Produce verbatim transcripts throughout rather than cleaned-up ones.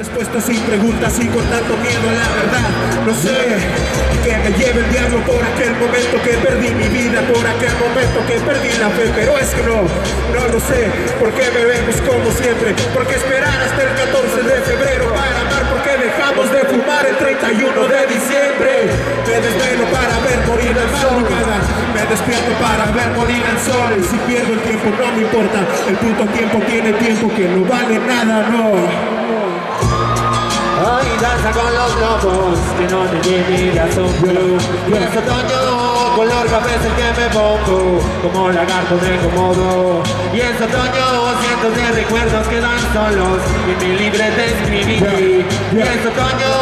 respuestas sin preguntas y con tanto miedo a la verdad. No sé, que me lleve el diablo por aquel momento que perdí mi vida, por aquel momento que perdí la fe, pero es que no, no lo sé. ¿Por qué bebemos como siempre? ¿Por qué esperar hasta el catorce de febrero para amar? ¿Por qué dejamos de fumar el treinta y uno de diciembre? Me desvelo para ver morir al sol, me despierto para ver morir al sol. Y si pierdo el tiempo no me importa, el puto tiempo tiene tiempo que no vale nada, no. Hoy danza con los lobos que no te dividas un blue. Y es otoño, color café es el que me pongo, como lagarto me incomodo. Y es otoño, cientos de recuerdos quedan solos y mi libreta escribí. Y es otoño,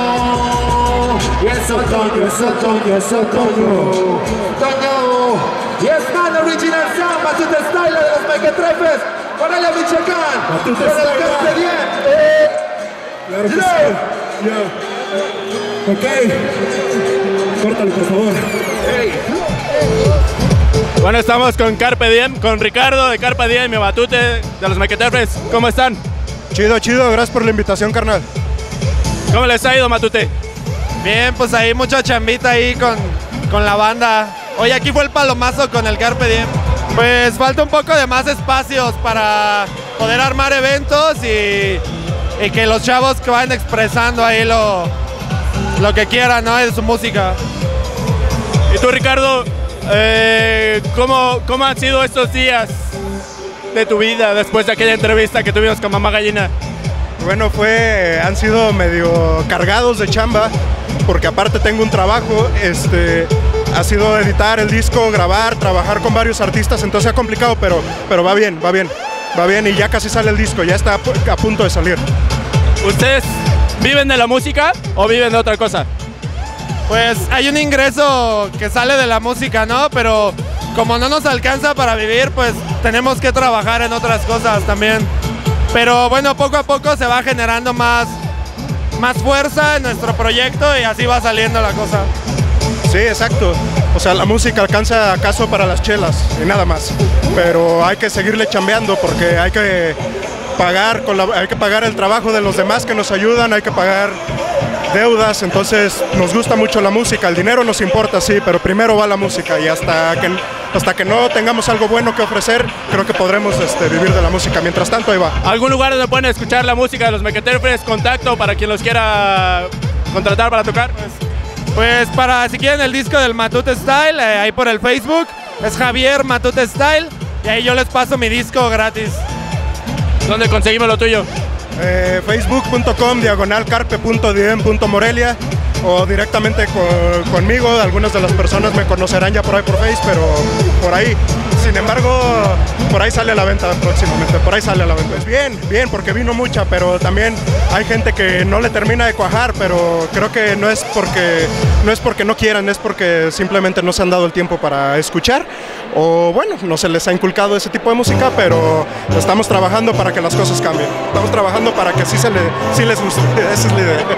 y es otoño, es otoño, es otoño, otoño. Y es man original sound, Matute Style de los Mequetrefes. Morelia, Michoacán, Matute con el Style. Carpe Diem. Eh. Claro que Yo. sí. Yo. Ok. Córtalo, por favor. Hey. Bueno, estamos con Carpe Diem, con Ricardo de Carpe Diem y Matute de los Mequetrefes. ¿Cómo están? Chido, chido, gracias por la invitación, carnal. ¿Cómo les ha ido, Matute? Bien, pues ahí mucha chambita ahí con, con la banda. Hoy aquí fue el palomazo con el Carpe Diem. Pues falta un poco de más espacios para poder armar eventos y, y que los chavos que vayan expresando ahí lo, lo que quieran, ¿no? De su música. Y tú, Ricardo, eh, ¿cómo, ¿cómo han sido estos días de tu vida después de aquella entrevista que tuvimos con Mamá Gallina? Bueno, fue, han sido medio cargados de chamba, porque aparte tengo un trabajo, este, ha sido editar el disco, grabar, trabajar con varios artistas, entonces ha complicado, pero, pero va bien, va bien, va bien y ya casi sale el disco, ya está a, a punto de salir. ¿Ustedes viven de la música o viven de otra cosa? Pues hay un ingreso que sale de la música, ¿no? Pero como no nos alcanza para vivir, pues tenemos que trabajar en otras cosas también. Pero bueno, poco a poco se va generando más, más fuerza en nuestro proyecto y así va saliendo la cosa. Sí, exacto. O sea, la música alcanza acaso para las chelas y nada más. Pero hay que seguirle chambeando porque hay que pagar, con la, hay que pagar el trabajo de los demás que nos ayudan, hay que pagar deudas, entonces nos gusta mucho la música, el dinero nos importa, sí, pero primero va la música y hasta que, hasta que no tengamos algo bueno que ofrecer, creo que podremos este, vivir de la música. Mientras tanto, ahí va. ¿Algún lugar donde pueden escuchar la música de los Mequetrefes? Contacto para quien los quiera contratar para tocar. Pues, pues para si quieren el disco del Matute Style, eh, ahí por el Facebook, es Javier Matute Style y ahí yo les paso mi disco gratis. ¿Dónde conseguimos lo tuyo? Eh, facebook punto com diagonal carpe punto diem punto morelia o directamente con, conmigo. Algunas de las personas me conocerán ya por ahí por Face, pero por ahí. Sin embargo, por ahí sale a la venta próximamente, por ahí sale a la venta. Bien, bien, porque vino mucha, pero también hay gente que no le termina de cuajar, pero creo que no es porque no, es porque no quieran, es porque simplemente no se han dado el tiempo para escuchar, o bueno, no se les ha inculcado ese tipo de música, pero estamos trabajando para que las cosas cambien. Estamos trabajando para que sí, se le, sí les guste, esa es la idea.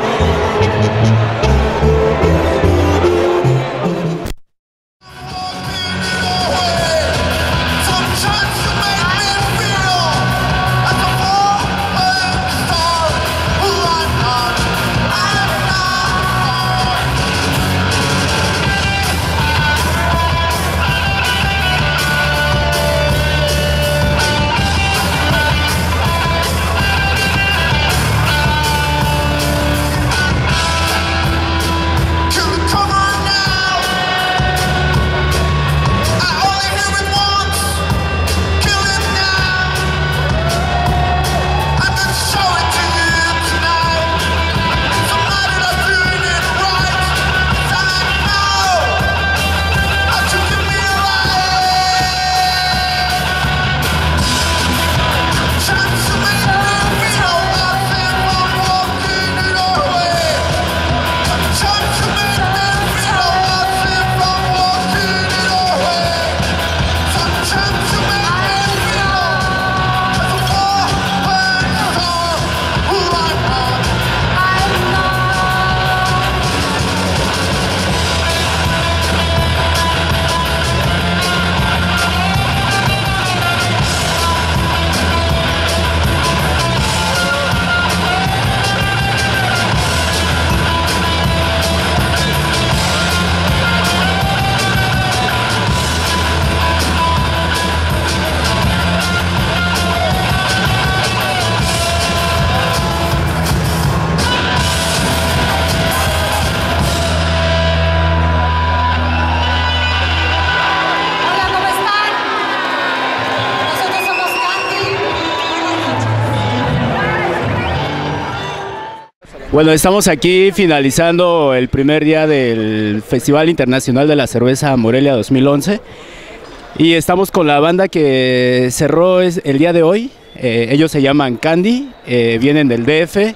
Bueno, estamos aquí finalizando el primer día del Festival Internacional de la Cerveza Morelia dos mil once y estamos con la banda que cerró el día de hoy. Eh, ellos se llaman Candy, eh, vienen del D F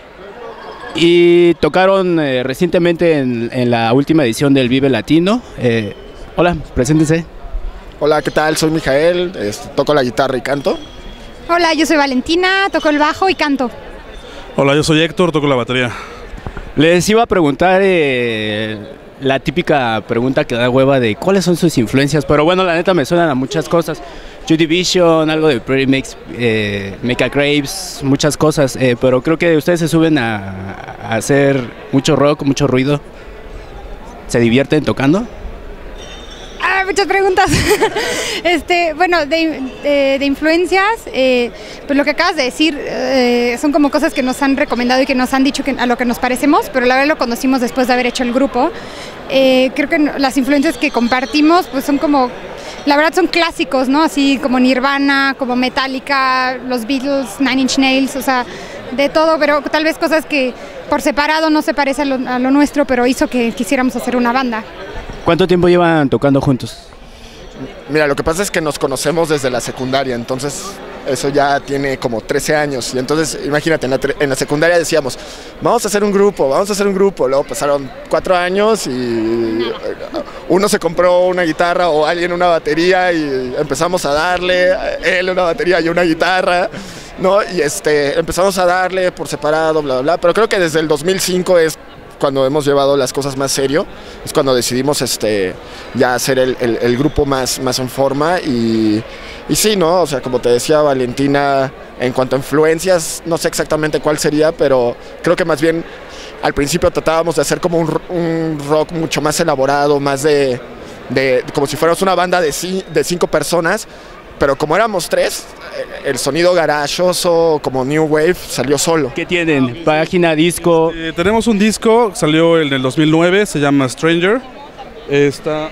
y tocaron eh, recientemente en, en la última edición del Vive Latino. Eh, hola, preséntense. Hola, ¿qué tal? Soy Mijael, este, toco la guitarra y canto. Hola, yo soy Valentina, toco el bajo y canto. Hola, yo soy Héctor, toco la batería. Les iba a preguntar eh, la típica pregunta que da hueva de cuáles son sus influencias, pero bueno, la neta me suenan a muchas cosas. Joy Division, algo de Pretty Mix, eh, Mecca Graves, muchas cosas, eh, pero creo que ustedes se suben a, a hacer mucho rock, mucho ruido. ¿Se divierten tocando? Ah, muchas preguntas. este, bueno, de, de, de influencias, eh, pues lo que acabas de decir eh, son como cosas que nos han recomendado y que nos han dicho que, a lo que nos parecemos, pero la verdad lo conocimos después de haber hecho el grupo. Eh, creo que las influencias que compartimos pues son como, la verdad son clásicos, ¿no? Así como Nirvana, como Metallica, los Beatles, Nine Inch Nails, o sea, de todo, pero tal vez cosas que por separado no se parece a lo, a lo nuestro, pero hizo que quisiéramos hacer una banda. ¿Cuánto tiempo llevan tocando juntos? Mira, lo que pasa es que nos conocemos desde la secundaria, entonces eso ya tiene como trece años. Y entonces, imagínate, en la, en la secundaria decíamos, vamos a hacer un grupo, vamos a hacer un grupo. Luego pasaron cuatro años y uno se compró una guitarra o alguien una batería y empezamos a darle, él una batería y una guitarra, ¿no? Y este, empezamos a darle por separado, bla, bla, bla. Pero creo que desde el dos mil cinco es cuando hemos llevado las cosas más serio, es cuando decidimos este, ya hacer el, el, el grupo más, más en forma y, y sí, ¿no? O sea, como te decía Valentina, en cuanto a influencias, no sé exactamente cuál sería, pero creo que más bien al principio tratábamos de hacer como un, un rock mucho más elaborado, más de, de como si fuéramos una banda de, de cinco personas, pero como éramos tres, el sonido garachoso, como New Wave, salió solo. ¿Qué tienen? ¿Página, disco? Eh, tenemos un disco, salió en el dos mil nueve, se llama Stranger. Está...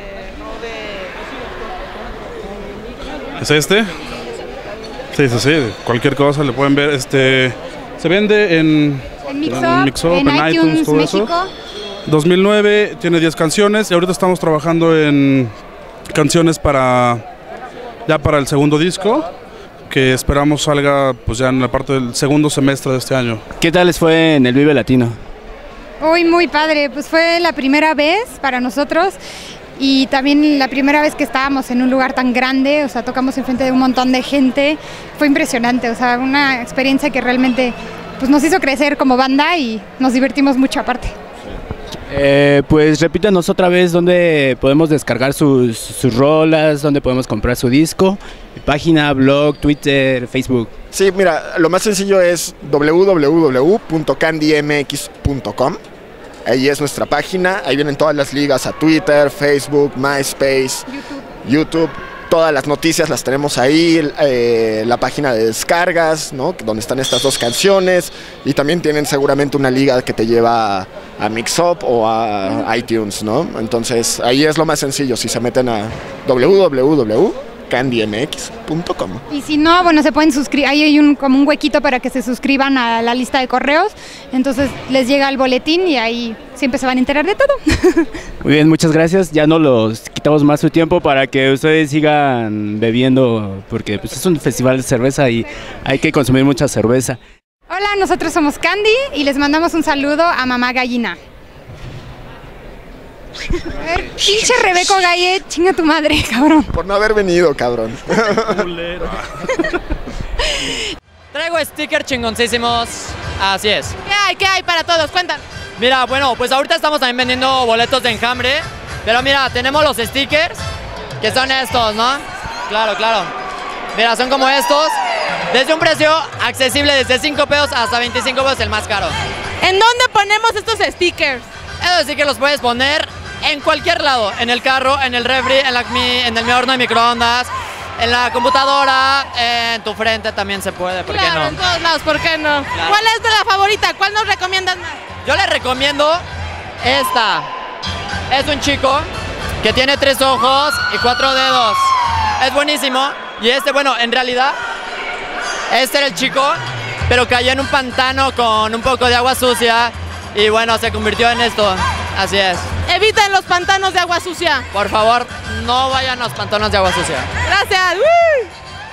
¿Es este? Sí, sí, sí, cualquier cosa le pueden ver. Este, se vende en, en Mix Up, en, Mix Up, en, en iTunes, iTunes, todo México. eso. dos mil nueve, tiene diez canciones y ahorita estamos trabajando en canciones para... ya para el segundo disco, que esperamos salga pues ya en la parte del segundo semestre de este año. ¿Qué tal les fue en el Vive Latino? Uy, muy padre, pues fue la primera vez para nosotros y también la primera vez que estábamos en un lugar tan grande, o sea, tocamos enfrente de un montón de gente, fue impresionante, o sea, una experiencia que realmente pues, nos hizo crecer como banda y nos divertimos mucho aparte. Eh, pues repítanos otra vez dónde podemos descargar sus, sus rolas, dónde podemos comprar su disco, página, blog, Twitter, Facebook. Sí, mira, lo más sencillo es w w w punto candy m x punto com. Ahí es nuestra página, ahí vienen todas las ligas a Twitter, Facebook, MySpace, YouTube. YouTube. Todas las noticias las tenemos ahí, eh, la página de descargas, ¿no? Donde están estas dos canciones y también tienen seguramente una liga que te lleva a, a Mix Up o a iTunes, ¿no? Entonces ahí es lo más sencillo, si se meten a w w w punto candy m x punto com. Y si no, bueno, se pueden suscribir, ahí hay un, como un huequito para que se suscriban a la lista de correos, entonces les llega el boletín y ahí siempre se van a enterar de todo. Muy bien, muchas gracias, ya no los quitamos más su tiempo para que ustedes sigan bebiendo, porque pues, es un festival de cerveza y hay que consumir mucha cerveza. Hola, nosotros somos Candy y les mandamos un saludo a Mamá Gallina. A ver, pinche Rebeco Galle, chinga tu madre, cabrón. Por no haber venido, cabrón. Traigo stickers chingoncísimos, así es. ¿Qué hay? ¿Qué hay para todos? Cuéntanos. Mira, bueno, pues ahorita estamos también vendiendo boletos de enjambre, pero mira, tenemos los stickers, que son estos, ¿no? Claro, claro. Mira, son como estos, desde un precio accesible, desde cinco pesos hasta veinticinco pesos el más caro. ¿En dónde ponemos estos stickers? Esos stickers los puedes poner en cualquier lado, en el carro, en el refri, en, la, en el horno de microondas, en la computadora, en tu frente también se puede, ¿por claro, qué no? En todos lados, ¿por qué no? Claro. ¿Cuál es de la favorita? ¿Cuál nos recomiendas más? Yo les recomiendo esta. Es un chico que tiene tres ojos y cuatro dedos. Es buenísimo. Y este, bueno, en realidad, este era el chico pero cayó en un pantano con un poco de agua sucia y bueno, se convirtió en esto. Así es. Eviten los pantanos de agua sucia. Por favor, no vayan a los pantanos de agua sucia. Gracias. ¡Woo!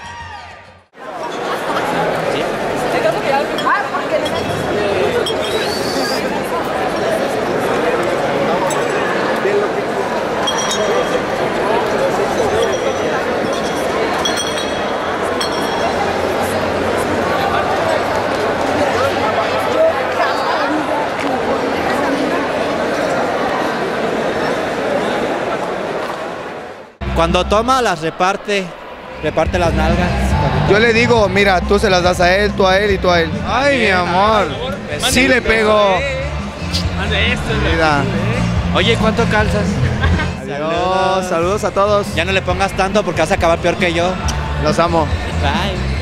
Cuando toma, las reparte, reparte las nalgas. Yo le digo, mira, tú se las das a él, tú a él y tú a él. Ay, mi amor, sí le pego. Mira. Oye, ¿cuánto calzas? Adiós, saludos a todos. Ya no le pongas tanto porque vas a acabar peor que yo. Los amo. Bye.